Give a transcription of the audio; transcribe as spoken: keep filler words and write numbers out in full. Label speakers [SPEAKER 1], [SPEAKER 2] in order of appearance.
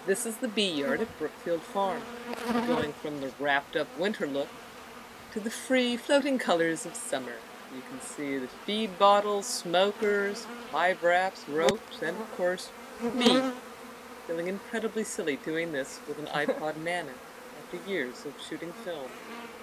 [SPEAKER 1] This is the bee yard at Brookfield Farm, going from the wrapped-up winter look to the free, floating colors of summer. You can see the feed bottles, smokers, hive wraps, ropes, and of course, me, feeling incredibly silly doing this with an iPod Nano after years of shooting film.